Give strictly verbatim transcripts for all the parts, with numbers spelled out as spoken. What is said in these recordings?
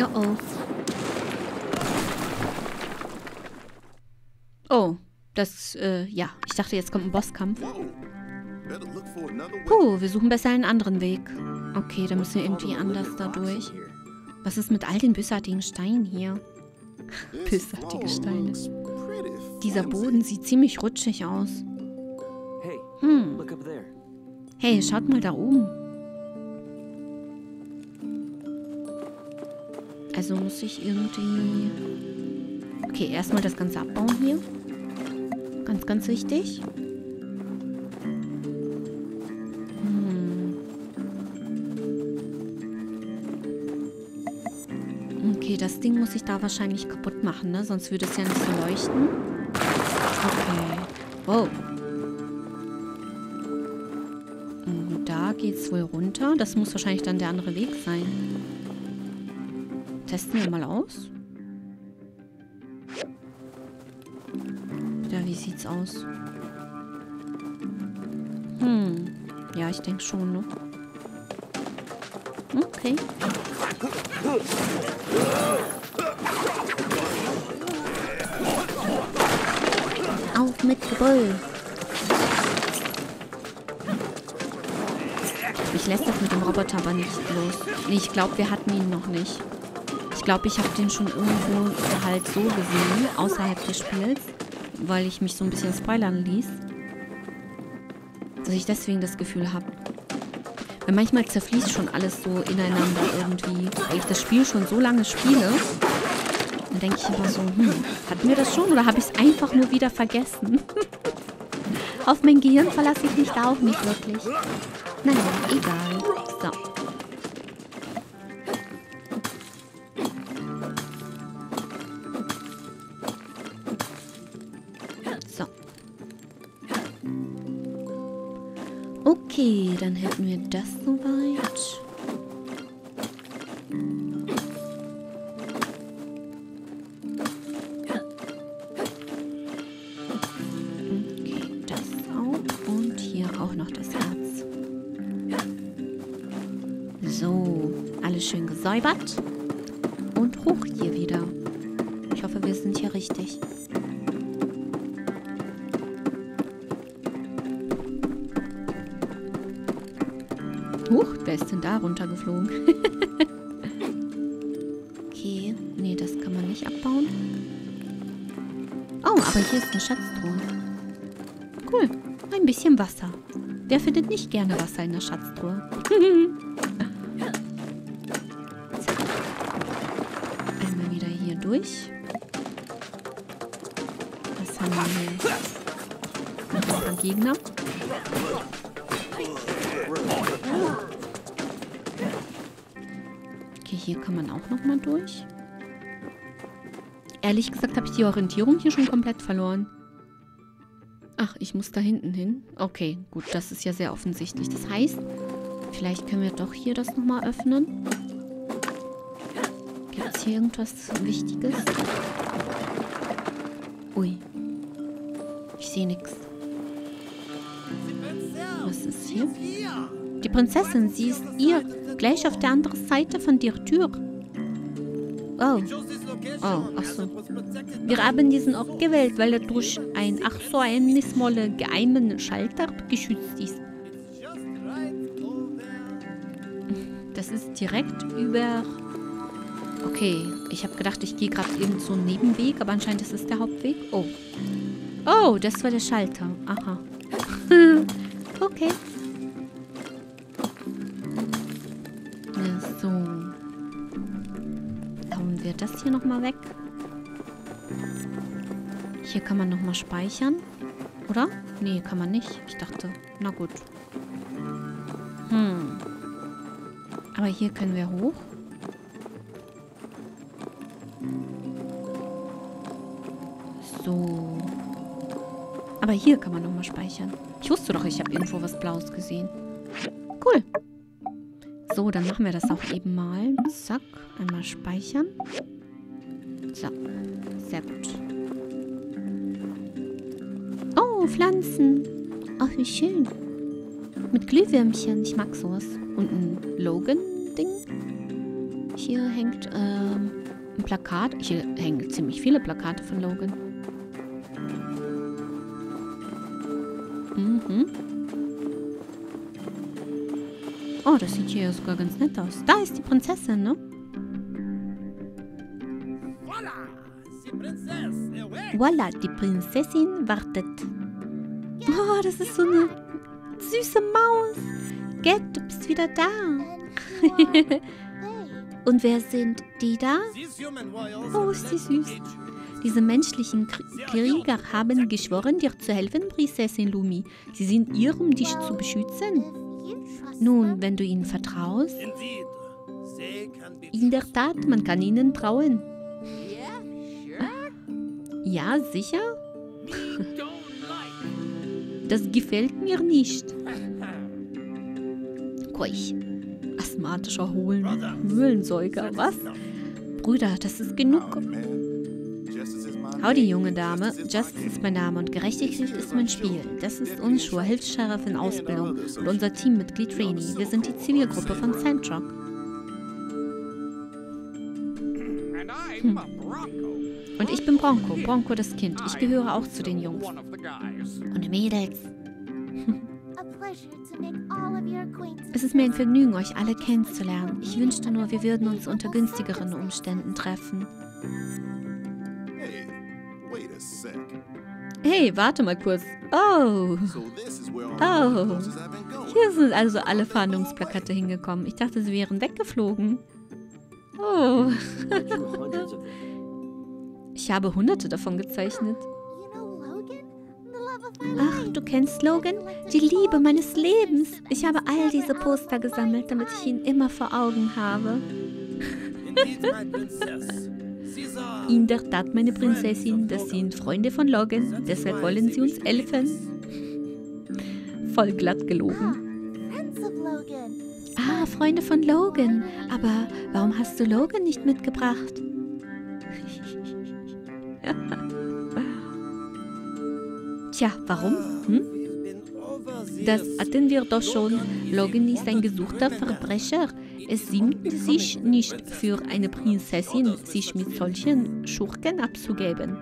Oh oh. Oh, das, äh, ja. Ich dachte, jetzt kommt ein Bosskampf. Puh, wir suchen besser einen anderen Weg. Okay, dann müssen wir irgendwie anders da durch. Was ist mit all den bösartigen Steinen hier? Bösartige Steine. Dieser Boden sieht ziemlich rutschig aus. Hm. Hey, schaut mal da oben. Also muss ich irgendwie... Okay, erstmal das Ganze abbauen hier. Ganz, ganz wichtig. Hm. Okay, das Ding muss ich da wahrscheinlich kaputt machen, ne? Sonst würde es ja nicht so leuchten. Okay. Wow. Und da geht's wohl runter. Das muss wahrscheinlich dann der andere Weg sein. Testen wir mal aus. Ja, wie sieht's aus? Hm. Ja, ich denke schon, ne? Okay. Auf mit Gebrüll. Ich lässt das mit dem Roboter aber nicht los. Nee, ich glaube, wir hatten ihn noch nicht. Ich glaube, ich habe den schon irgendwo halt so gesehen, außerhalb des Spiels, weil ich mich so ein bisschen spoilern ließ. Dass ich deswegen das Gefühl habe. Weil manchmal zerfließt schon alles so ineinander irgendwie. Weil ich das Spiel schon so lange spiele, dann denke ich immer so, hm, hatten wir das schon oder habe ich es einfach nur wieder vergessen? Auf mein Gehirn verlasse ich mich da auch nicht wirklich. Naja, egal. So. So. Okay, dann hätten wir das soweit. Okay, das auch. Und hier auch noch das Herz. So, alles schön gesäubert. Und hoch hier wieder. Ich hoffe, wir sind hier richtig. Huch, wer ist denn da runtergeflogen? Okay, nee, das kann man nicht abbauen. Oh, aber hier ist eine Schatztruhe. Cool, ein bisschen Wasser. Wer findet nicht gerne Wasser in der Schatztruhe? Einmal wieder hier durch. Was haben wir hier? Noch ein paar Gegner. Okay, hier kann man auch noch mal durch. Ehrlich gesagt habe ich die Orientierung hier schon komplett verloren. Ach, ich muss da hinten hin. Okay, gut, das ist ja sehr offensichtlich. Das heißt, vielleicht können wir doch hier das nochmal öffnen. Gibt es hier irgendwas Wichtiges? Ui. Ich sehe nichts. Was ist hier? Die Prinzessin, sie ist ihr gleich auf der anderen Seite von der Tür. Oh. Oh, ach so. Wir haben diesen Ort gewählt, weil er durch ein ach so geheimnisvolle geheimen Schalter geschützt ist. Das ist direkt über... Okay, ich habe gedacht, ich gehe gerade irgend so einen Nebenweg, aber anscheinend ist es der Hauptweg. Oh. Oh, das war der Schalter. Aha. Okay. So. Hauen wir das hier nochmal weg. Hier kann man nochmal speichern. Oder? Nee, kann man nicht. Ich dachte, na gut. Hm. Aber hier können wir hoch. So. Aber hier kann man nochmal speichern. Ich wusste doch, ich habe irgendwo was Blaues gesehen. Cool. So, dann machen wir das auch eben mal. Zack. Einmal speichern. So. Sehr gut. Oh, Pflanzen. Ach, wie schön. Mit Glühwürmchen. Ich mag sowas. Und ein Logan-Ding. Hier hängt ähm, ein Plakat. Hier hängen ziemlich viele Plakate von Logan. Mhm. Oh, das sieht hier sogar ganz nett aus. Da ist die Prinzessin, ne? Voila, die Prinzessin wartet. Oh, das ist so eine süße Maus. Get, du bist wieder da. Und wer sind die da? Oh, ist die süß. Diese menschlichen Krieger haben geschworen, dir zu helfen, Prinzessin Lumi. Sie sind hier, um dich zu beschützen. Nun, wenn du ihnen vertraust. In der Tat, man kann ihnen trauen. Ja, sicher? Das gefällt mir nicht. Keuch. Asthmatischer Hohlen. Höhlensäuger, was? Brüder, das ist genug. Howdy, junge Dame. Justice ist mein Name und Gerechtigkeit ist mein Spiel. Das ist Unschur, Hilfs-Sheriff in Ausbildung und unser Teammitglied Rainy. Wir sind die Zivilgruppe von Sandrock. Hm. Und ich bin Bronco, Bronco das Kind. Ich gehöre auch zu den Jungs. Und Mädels. Es ist mir ein Vergnügen, euch alle kennenzulernen. Ich wünschte nur, wir würden uns unter günstigeren Umständen treffen. Hey, warte mal kurz. Oh. Oh. Hier sind also alle Fahndungsplakate hingekommen. Ich dachte, sie wären weggeflogen. Oh. Ich habe hunderte davon gezeichnet. Ach, du kennst Logan? Die Liebe meines Lebens. Ich habe all diese Poster gesammelt, damit ich ihn immer vor Augen habe. In der Tat, meine Prinzessin, das sind Freunde von Logan. Deshalb wollen sie uns helfen. Voll glatt gelogen. Ah, Freunde von Logan. Aber warum hast du Logan nicht mitgebracht? Tja, warum? Hm? Das hatten wir doch schon. Logan ist ein gesuchter Verbrecher. Es singt sich nicht für eine Prinzessin, sich mit solchen Schurken abzugeben.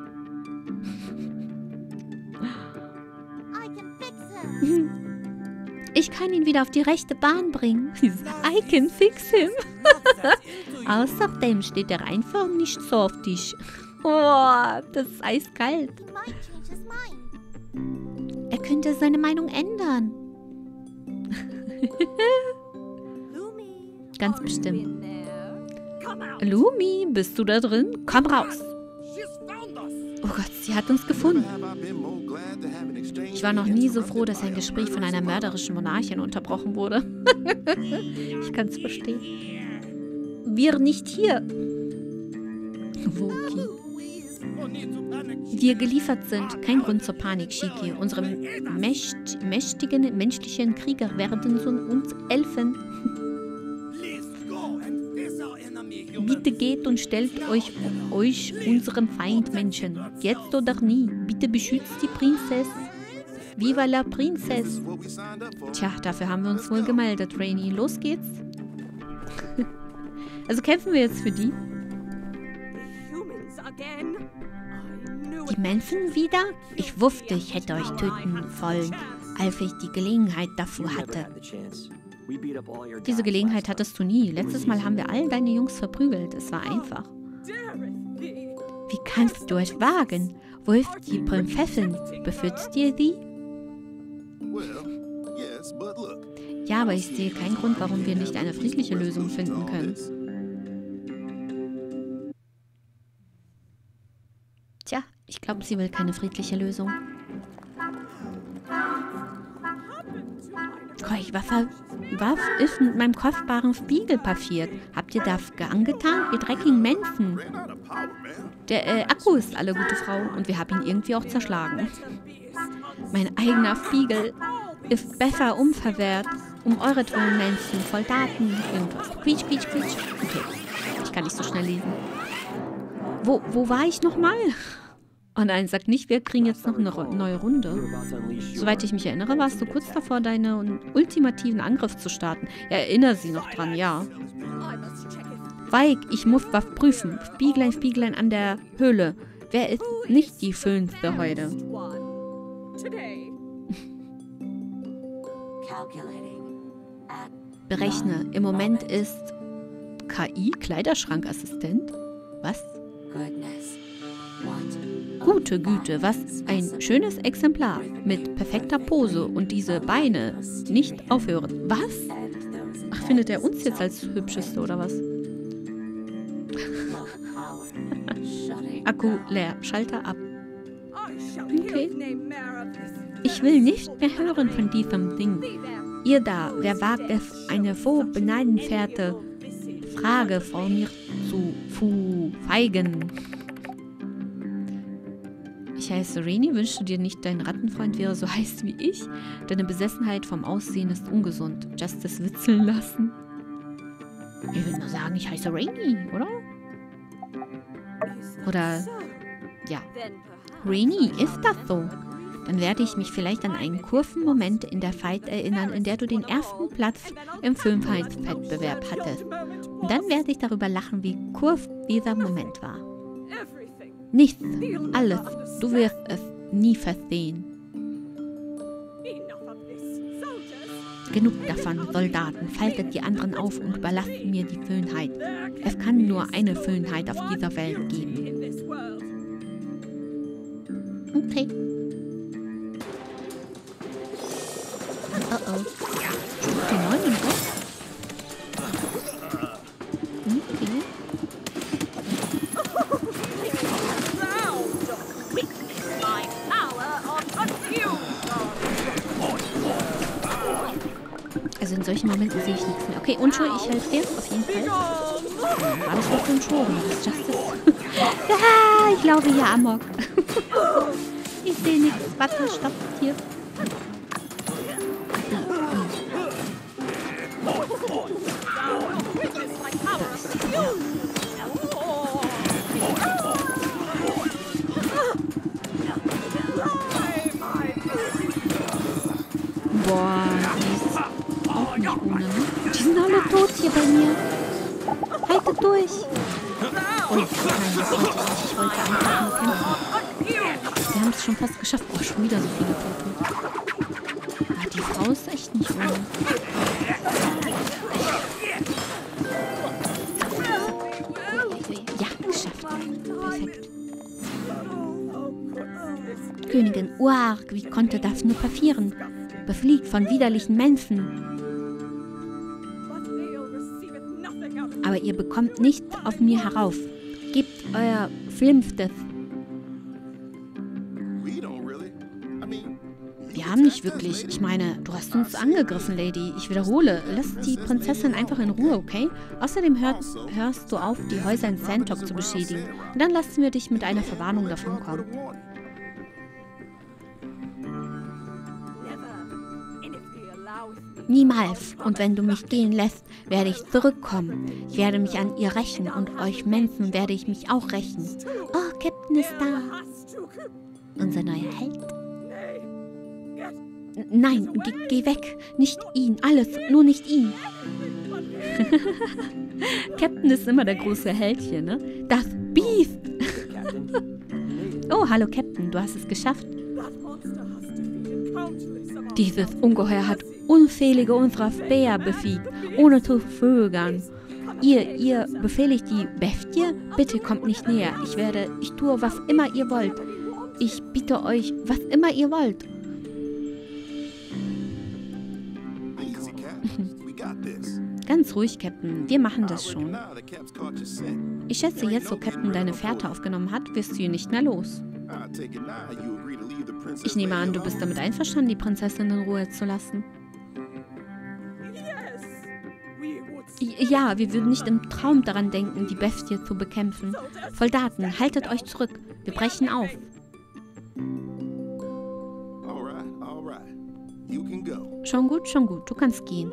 Ich kann ihn wieder auf die rechte Bahn bringen. I can fix him. Außerdem steht er einfach nicht so auf dich. Oh, das ist eiskalt. Er könnte seine Meinung ändern. Ganz bestimmt. Lumi, bist du da drin? Komm raus. Oh Gott, sie hat uns gefunden. Ich war noch nie so froh, dass ein Gespräch von einer mörderischen Monarchin unterbrochen wurde. Ich kann es verstehen. Wir nicht hier. Woki. Wir geliefert sind. Kein Grund zur Panik, Shiki. Unsere mächt mächtigen menschlichen Krieger werden uns helfen. Bitte geht und stellt euch, euch unserem Feind Menschen. Jetzt oder nie. Bitte beschützt die Prinzessin. Viva la Princess. Tja, dafür haben wir uns wohl gemeldet, Rainy. Los geht's. Also kämpfen wir jetzt für die? Die Menschen wieder? Ich wusste, ich hätte euch töten wollen, als ich die Gelegenheit dafür hatte. Diese Gelegenheit hattest du nie. Letztes Mal haben wir all deine Jungs verprügelt. Es war einfach. Wie kannst du es wagen? Wo ist die Prinzessin? Beschützt ihr sie? Ja, aber ich sehe keinen Grund, warum wir nicht eine friedliche Lösung finden können. Tja, ich glaube, sie will keine friedliche Lösung. Keuch, was, was ist mit meinem kostbaren Spiegel passiert? Habt ihr das angetan, ihr dreckigen Menschen? Der äh, Akku ist alle gute Frau und wir haben ihn irgendwie auch zerschlagen. Mein eigener Spiegel ist besser umverwehrt, um eure tollen Menschen, Soldaten, irgendwas. Quietsch, quietsch, quietsch. Okay, ich kann nicht so schnell lesen. Wo, wo war ich nochmal? Oh nein, sag nicht, wir kriegen jetzt noch eine neue Runde. Soweit ich mich erinnere, warst du kurz davor, deinen ultimativen Angriff zu starten. Erinnere sie noch dran, ja. Weig, ich muss was prüfen. Spieglein, Spieglein an der Höhle. Wer ist nicht die Schönste heute? Berechne. Im Moment ist K I, Kleiderschrankassistent. Was? Gute Güte, was ein schönes Exemplar. Mit perfekter Pose und diese Beine nicht aufhören. Was? Ach, findet er uns jetzt als hübscheste oder was? Akku leer. Schalter ab. Okay. Ich will nicht mehr hören von diesem Ding. Ihr da, wer wagt es, eine so beneidenswerte Frage vor mir zu fu feigen? Ich heiße Rainy, wünschst du dir nicht, dein Rattenfreund wäre so heiß wie ich? Deine Besessenheit vom Aussehen ist ungesund. Justice witzeln lassen. Ich würde mal sagen, ich heiße Rainy, oder? Oder, ja. Rainy, ist das so? Dann werde ich mich vielleicht an einen kurzen Moment in der Fight erinnern, in der du den ersten Platz im Filmfight-Wettbewerb hattest. Und dann werde ich darüber lachen, wie kurz dieser Moment war. Nichts, alles. Du wirst es nie verstehen. Genug davon, Soldaten. Faltet die anderen auf und überlasst mir die Schönheit. Es kann nur eine Schönheit auf dieser Welt geben. Okay. Oh oh. Die neuen, oder? Okay. Also in solchen Momenten sehe ich nichts mehr. Okay, Unschuld, ich helfe dir, auf jeden Fall. Ja, war das was für ein Schoben? Das ist Justice. Ja, ich laufe hier amok. Ich sehe nichts. Warte, stopp, hier. Boah, die ist auch nicht ohne, ne? Die sind alle tot hier bei mir. Haltet durch. Oh, nein, das wollte ich nicht. Ich wollte einfach nur kämpfen. Wir haben es schon fast geschafft. Oh, schon wieder so viele Tote. Ah, die Frau ist echt nicht ohne. Ja, geschafft. Perfekt. Königin Uark, wie konnte das nur passieren? Befliegt von widerlichen Menschen. Aber ihr bekommt nichts auf mir herauf. Gebt euer Schlimmstes. Wir haben nicht wirklich. Ich meine, du hast uns angegriffen, Lady. Ich wiederhole, lass die Prinzessin einfach in Ruhe, okay? Außerdem hör, hörst du auf, die Häuser in Sandtalk zu beschädigen. Und dann lassen wir dich mit einer Verwarnung davonkommen. Niemals. Und wenn du mich gehen lässt, werde ich zurückkommen. Ich werde mich an ihr rächen und euch Menschen werde ich mich auch rächen. Oh, Captain ist da. Unser neuer Held. Nein, geh, geh weg. Nicht ihn. Alles, nur nicht ihn. Captain ist immer der große Held hier, ne? Das Biest. Oh, hallo Captain, du hast es geschafft. Dieses Ungeheuer hat unzählige unserer Speer besiegt, ohne zu zögern. Ihr, ihr befehligt die Bestie? Bitte kommt nicht näher. Ich werde, ich tue, was immer ihr wollt. Ich bitte euch, was immer ihr wollt. Ganz ruhig, Captain. Wir machen das schon. Ich schätze, jetzt, wo Captain deine Fährte aufgenommen hat, wirst du ihn nicht mehr los. Ich nehme an, du bist damit einverstanden, die Prinzessin in Ruhe zu lassen. Ja, wir würden nicht im Traum daran denken, die Bestie zu bekämpfen. Soldaten, haltet euch zurück. Wir brechen auf. Schon gut, schon gut. Du kannst gehen.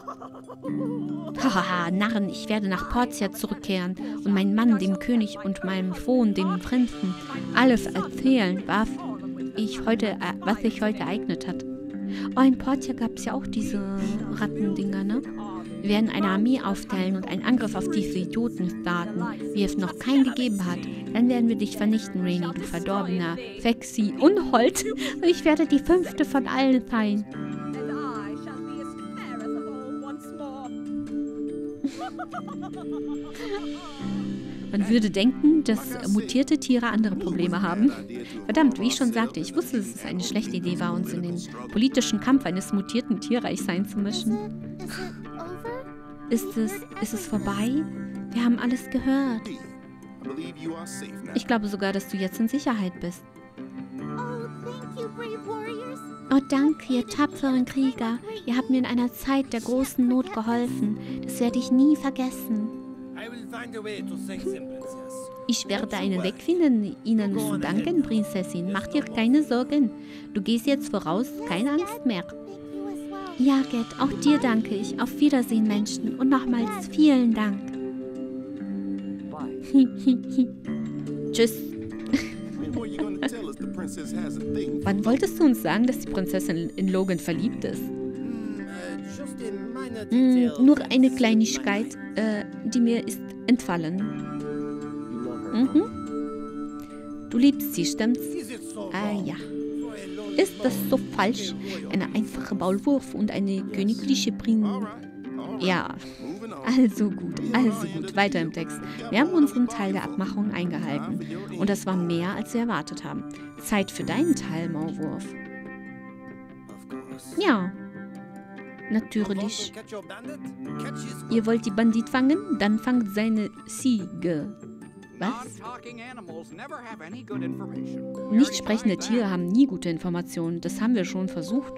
Hahaha, Narren, ich werde nach Portia zurückkehren und meinem Mann, dem König und meinem Sohn, dem Prinzen, alles erzählen, was ich heute, was sich heute ereignet hat. Oh, in Portia gab es ja auch diese Rattendinger, ne? Wir werden eine Armee aufteilen und einen Angriff auf diese Idioten starten, wie es noch keinen gegeben hat. Dann werden wir dich vernichten, Rainy, du verdorbener Fexi Unhold. Und ich werde die fünfte von allen sein. Man würde denken, dass mutierte Tiere andere Probleme haben. Verdammt, wie ich schon sagte, ich wusste, dass es eine schlechte Idee war, uns in den politischen Kampf eines mutierten Tierreichs einzumischen. Ist es, ist es vorbei? Wir haben alles gehört. Ich glaube sogar, dass du jetzt in Sicherheit bist. Oh, danke, ihr tapferen Krieger. Ihr habt mir in einer Zeit der großen Not geholfen. Das werde ich nie vergessen. Ich werde einen Weg finden, Ihnen zu danken, Prinzessin. Mach dir keine Sorgen. Du gehst jetzt voraus, keine Angst mehr. Ja, Get, auch dir danke ich. Auf Wiedersehen, Menschen. Und nochmals vielen Dank. Tschüss. Wann wolltest du uns sagen, dass die Prinzessin in Logan verliebt ist? Mm, nur eine Kleinigkeit, äh, die mir ist entfallen. Mhm. Du liebst sie, stimmt's? Ah ja. Ist das so falsch? Eine einfache Maulwurf und eine königliche Prin... Ja, also gut, also gut. Weiter im Text. Wir haben unseren Teil der Abmachung eingehalten. Und das war mehr, als wir erwartet haben. Zeit für deinen Teil, Maulwurf. Ja, natürlich. Ihr wollt die Bandit fangen? Dann fangt seine Ziege. Was? Nicht sprechende Tiere haben nie gute Informationen. Das haben wir schon versucht.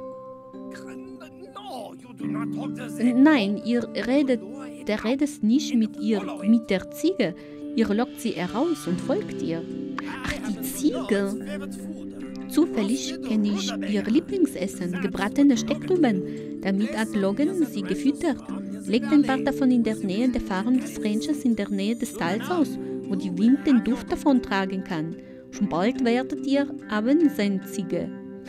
Nein, ihr redet, der redet nicht mit ihr, mit der Ziege. Ihr lockt sie heraus und folgt ihr. Ach, die Ziege. Zufällig kenne ich ihr Lieblingsessen, gebratene Steckrüben. Damit hat Logan sie gefüttert. Legt ein paar davon in der Nähe der Farm des Ranchers in der Nähe des Tals aus, wo die Wind den Duft davon tragen kann. Schon bald werdet ihr Abend sein, Ziege.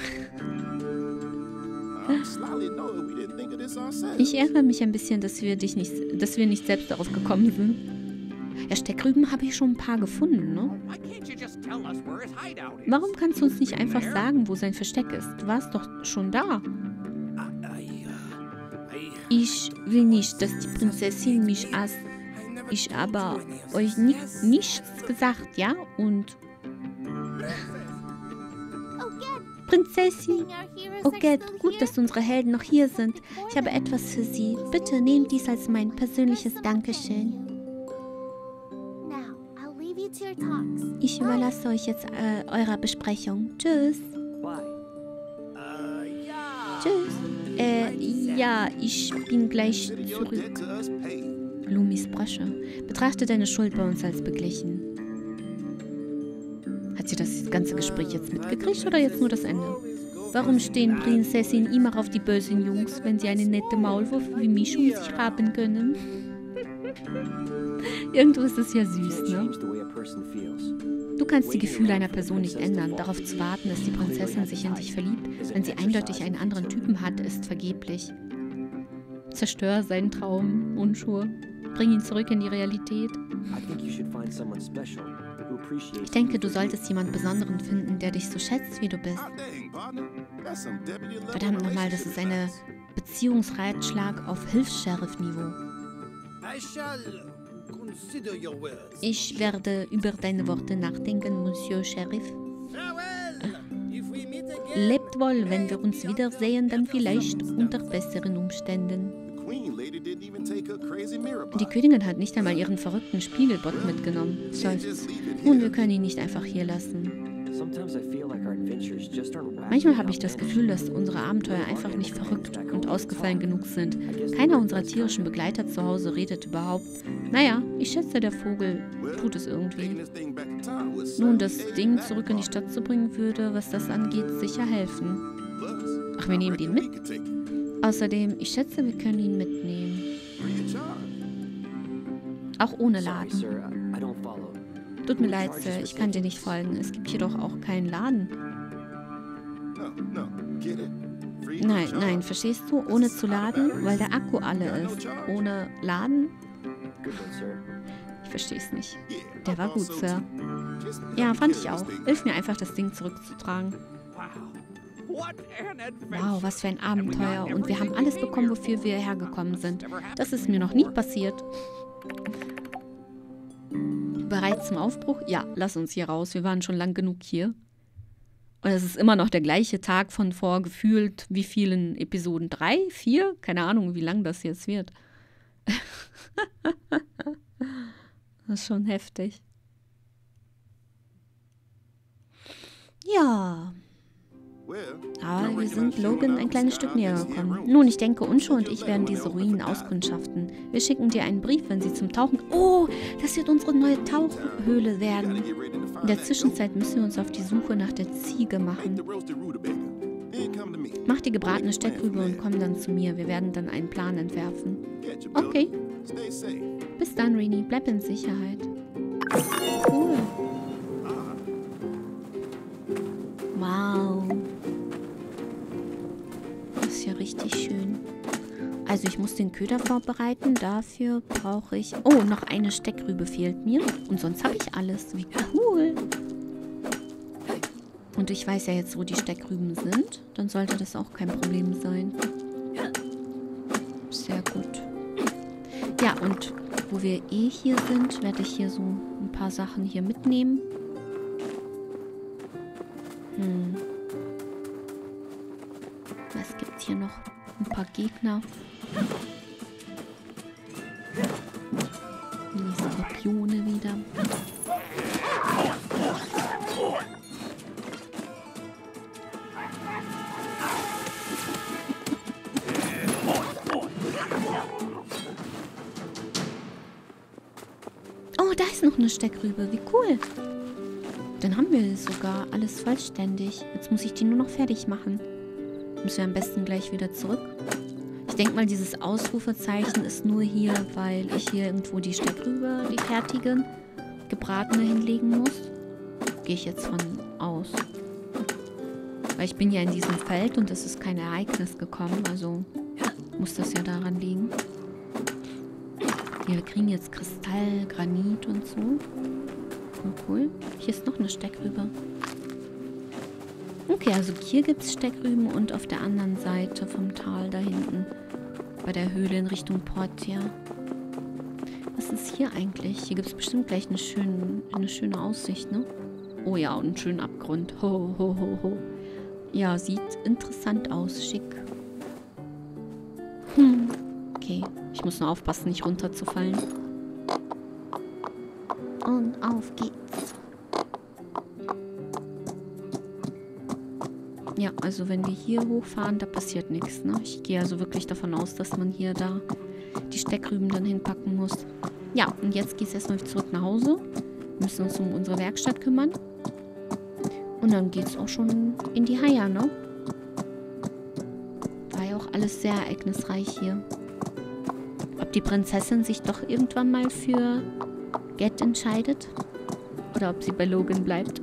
Ich ärgere mich ein bisschen, dass wir, dich nicht, dass wir nicht selbst darauf gekommen sind. Ja, Steckrüben habe ich schon ein paar gefunden, ne? Warum kannst du uns nicht einfach sagen, wo sein Versteck ist? Du warst doch schon da. Ich will nicht, dass die Prinzessin mich aß. Ich habe euch ni nichts gesagt, ja? Und... Prinzessin! Okay, gut, dass unsere Helden noch hier sind. Ich habe etwas für sie. Bitte nehmt dies als mein persönliches Dankeschön. Ich überlasse euch jetzt äh, eurer Besprechung. Tschüss. Tschüss. Äh, ja, ich bin gleich zurück. Lumis Brosche. Betrachte deine Schuld bei uns als beglichen. Hat sie das ganze Gespräch jetzt mitgekriegt oder jetzt nur das Ende? Warum stehen Prinzessin immer auf die bösen Jungs, wenn sie eine nette Maulwurf wie mich um sich haben können? Irgendwo ist das ja süß, ne? Du kannst die Gefühle einer Person nicht ändern. Darauf zu warten, dass die Prinzessin sich in dich verliebt, wenn sie eindeutig einen anderen Typen hat, ist vergeblich. Zerstör seinen Traum, Unschur. Bring ihn zurück in die Realität. Ich denke, du solltest jemanden Besonderen finden, der dich so schätzt, wie du bist. Verdammt nochmal, das ist eine Beziehungsratschlag auf Hilfs-Sheriff-Niveau. Ich werde über deine Worte nachdenken, Monsieur Sheriff. Lebt wohl, wenn wir uns wiedersehen, dann vielleicht unter besseren Umständen. Die Königin hat nicht einmal ihren verrückten Spiegelbot mitgenommen. Seufzt. Nun, wir können ihn nicht einfach hier lassen. Manchmal habe ich das Gefühl, dass unsere Abenteuer einfach nicht verrückt und ausgefallen genug sind. Keiner unserer tierischen Begleiter zu Hause redet überhaupt. Naja, ich schätze, der Vogel tut es irgendwie. Nun, das Ding zurück in die Stadt zu bringen, würde, was das angeht, sicher helfen. Ach, wir nehmen den mit? Außerdem, ich schätze, wir können ihn mitnehmen. Auch ohne Laden. Tut mir leid, Sir, ich kann dir nicht folgen. Es gibt hier doch auch keinen Laden. Nein, nein, verstehst du? Ohne zu laden, weil der Akku alle ist. Ohne Laden? Ich verstehe es nicht. Der war gut, Sir. Ja, fand ich auch. Hilf mir einfach, das Ding zurückzutragen. Wow, was für ein Abenteuer. Und wir haben alles bekommen, wofür wir hergekommen sind. Das ist mir noch nie passiert. Bereit zum Aufbruch? Ja, lass uns hier raus. Wir waren schon lang genug hier. Und es ist immer noch der gleiche Tag von vor gefühlt wie vielen Episoden? Drei? Vier? Keine Ahnung, wie lang das jetzt wird. Das ist schon heftig. Ja. Aber wir sind Logan ein kleines Stück näher gekommen. Nun, ich denke, Unsho und ich werden diese Ruinen auskundschaften. Wir schicken dir einen Brief, wenn sie zum Tauchen... Oh, das wird unsere neue Tauchhöhle werden. In der Zwischenzeit müssen wir uns auf die Suche nach der Ziege machen. Mach die gebratene Steckrübe und komm dann zu mir. Wir werden dann einen Plan entwerfen. Okay. Bis dann, Rini. Bleib in Sicherheit. Cool. Wow. Das ist ja richtig schön. Also ich muss den Köder vorbereiten. Dafür brauche ich... Oh, noch eine Steckrübe fehlt mir. Und sonst habe ich alles. Wie cool. Und ich weiß ja jetzt, wo die Steckrüben sind. Dann sollte das auch kein Problem sein. Sehr gut. Ja, und wo wir eh hier sind, werde ich hier so ein paar Sachen hier mitnehmen. Hm. Was gibt's hier noch? Ein paar Gegner. Die Skorpione wieder. Oh, da ist noch eine Steckrübe. Wie cool. Dann haben wir sogar alles vollständig. Jetzt muss ich die nur noch fertig machen. Müssen wir am besten gleich wieder zurück. Ich denke mal, dieses Ausrufezeichen ist nur hier, weil ich hier irgendwo die Steckrübe, die fertige, gebratene hinlegen muss. Gehe ich jetzt von aus. Weil ich bin ja in diesem Feld und es ist kein Ereignis gekommen. Also muss das ja daran liegen. Hier, wir kriegen jetzt Kristall, Granit und so. Oh, cool. Hier ist noch eine Steckrübe. Okay, also hier gibt es Steckrüben und auf der anderen Seite vom Tal da hinten. Bei der Höhle in Richtung Portia. Was ist hier eigentlich? Hier gibt es bestimmt gleich eine schöne, eine schöne Aussicht, ne? Oh ja, und einen schönen Abgrund. Ho, ho, ho, ho. Ja, sieht interessant aus. Schick. Hm. Okay, ich muss nur aufpassen, nicht runterzufallen. Und auf geht's. Ja, also wenn wir hier hochfahren, da passiert nichts, ne? Ich gehe also wirklich davon aus, dass man hier da die Steckrüben dann hinpacken muss. Ja, und jetzt geht es erstmal zurück nach Hause. Wir müssen uns um unsere Werkstatt kümmern. Und dann geht es auch schon in die Haia, ne? War ja auch alles sehr ereignisreich hier. Ob die Prinzessin sich doch irgendwann mal für Ged entscheidet? Oder ob sie bei Logan bleibt?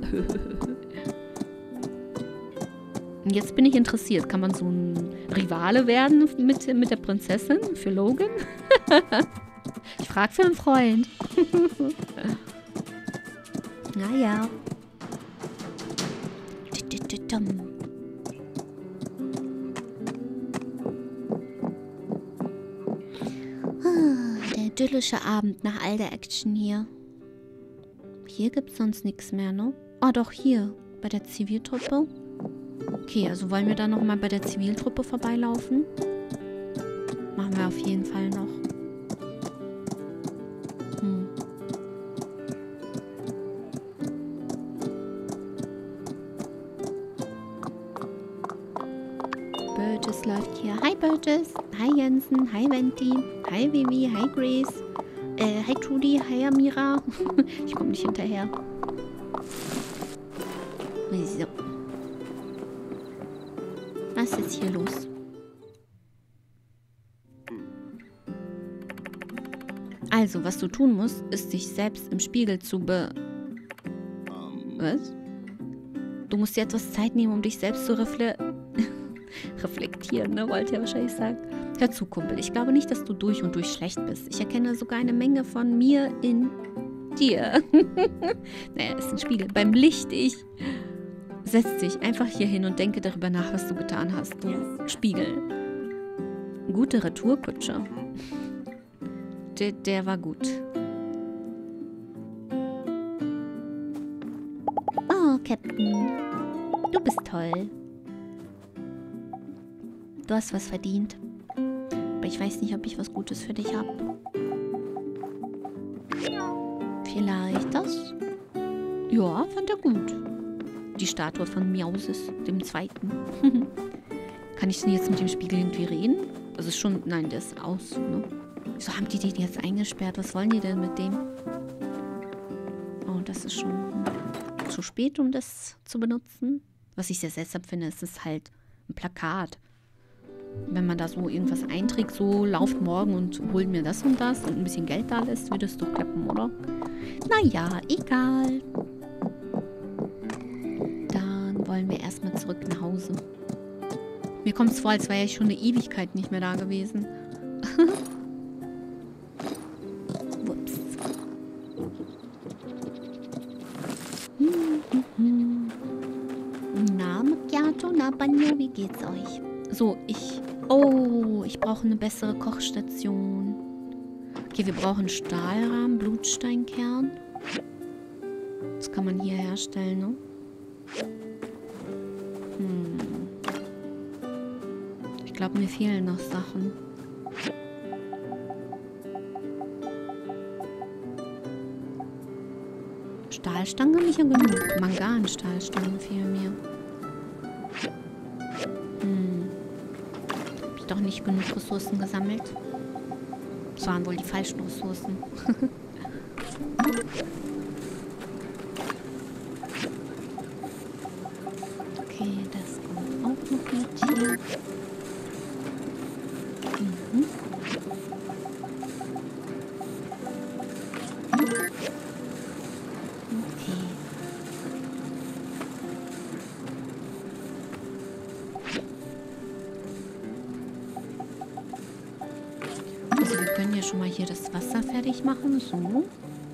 Und jetzt bin ich interessiert. Kann man so ein Rivale werden mit, mit der Prinzessin für Logan? Ich frage für einen Freund. Naja. Der idyllische Abend nach all der Action hier. Hier gibt es sonst nichts mehr, ne? Ah, doch, hier. Bei der Ziviltruppe. Okay, also wollen wir da nochmal bei der Ziviltruppe vorbeilaufen? Machen wir auf jeden Fall noch. Hm. Burgess läuft hier. Hi Burgess. Hi Jensen. Hi Venti. Hi Vivi. Hi Grace. Äh, hi Trudy. Hi Amira. Ich komme nicht hinterher. So. Was ist jetzt hier los? Also, was du tun musst, ist dich selbst im Spiegel zu be... Was? Du musst dir etwas Zeit nehmen, um dich selbst zu refle reflektieren, ne? Wollte er wahrscheinlich sagen. Hör zu, Kumpel. Ich glaube nicht, dass du durch und durch schlecht bist. Ich erkenne sogar eine Menge von mir in dir. Naja, ist ein Spiegel. Beim Licht ich. Setz dich einfach hier hin und denke darüber nach, was du getan hast. Du yes. Spiegel. Gute Retourkutsche. Der, der war gut. Oh, Captain. Du bist toll. Du hast was verdient. Aber ich weiß nicht, ob ich was Gutes für dich habe. Vielleicht das? Ja, fand er gut. Die Statue von Miausis, dem Zweiten. Kann ich denn jetzt mit dem Spiegel irgendwie reden? Das ist schon... Nein, der ist aus, ne? Wieso haben die den jetzt eingesperrt? Was wollen die denn mit dem? Oh, das ist schon zu spät, um das zu benutzen. Was ich sehr seltsam finde, ist es halt ein Plakat. Wenn man da so irgendwas einträgt, so lauft morgen und holt mir das und das und ein bisschen Geld da lässt, würde es doch klappen, oder? Naja, egal. Dann wollen wir erstmal zurück nach Hause. Mir kommt es vor, als wäre ich schon eine Ewigkeit nicht mehr da gewesen. Ups. Na, Macchiato, na, Bagno, wie geht's euch? So, ich... Oh, ich brauche eine bessere Kochstation. Okay, wir brauchen Stahlrahmen, Blutsteinkern. Das kann man hier herstellen, ne? Hm. Ich glaube, mir fehlen noch Sachen. Stahlstangen habe ich ja genug. Mangan-Stahlstangen fehlen mir. Hm. Habe ich doch nicht genug Ressourcen gesammelt. Das waren wohl die falschen Ressourcen. Okay, das kommt auch noch mit hier. Mhm. Okay. Also wir können ja schon mal hier das Wasser fertig machen, so.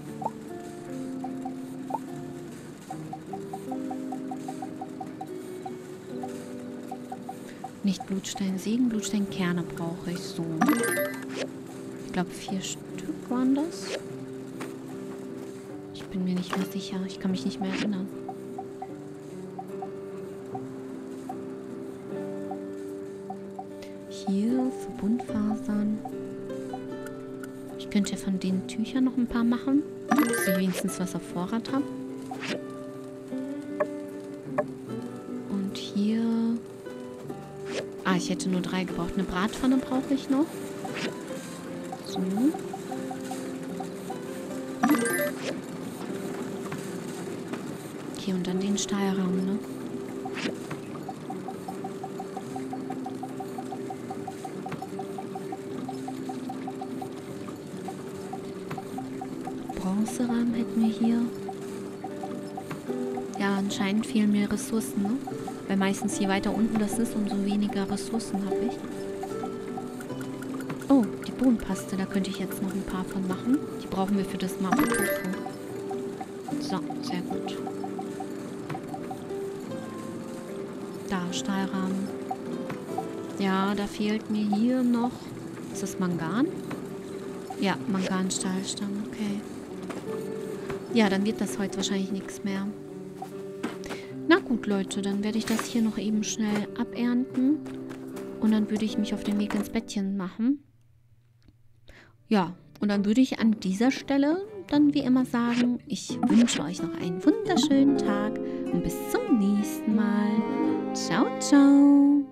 Nicht Blutsteinsägen, Blutsteinkerne brauche ich, so. Ich glaube vier Stück waren das. Ich bin mir nicht mehr sicher, ich kann mich nicht mehr erinnern. Hier Verbundfasern. Ich könnte ja von den Tüchern noch ein paar machen, dass ich wenigstens was auf Vorrat habe. Und hier... Ah, ich hätte nur drei gebraucht. Eine Bratpfanne brauche ich noch. So. Okay, und dann den Stahlrahmen, ne? Bronzerahmen hätten wir hier. Ja, anscheinend fehlen mir Ressourcen, ne? Weil meistens je weiter unten das ist, umso weniger Ressourcen habe ich. Oh, die Bohnenpaste, da könnte ich jetzt noch ein paar von machen. Die brauchen wir für das Mapo Tofu. So, sehr gut. Da, Stahlrahmen. Ja, da fehlt mir hier noch... Ist das Mangan? Ja, Mangan-Stahlstangen, okay. Ja, dann wird das heute wahrscheinlich nichts mehr. Na gut, Leute, dann werde ich das hier noch eben schnell abernten. Und dann würde ich mich auf den Weg ins Bettchen machen. Ja, und dann würde ich an dieser Stelle dann wie immer sagen, ich wünsche euch noch einen wunderschönen Tag und bis zum nächsten Mal. Ciao, ciao.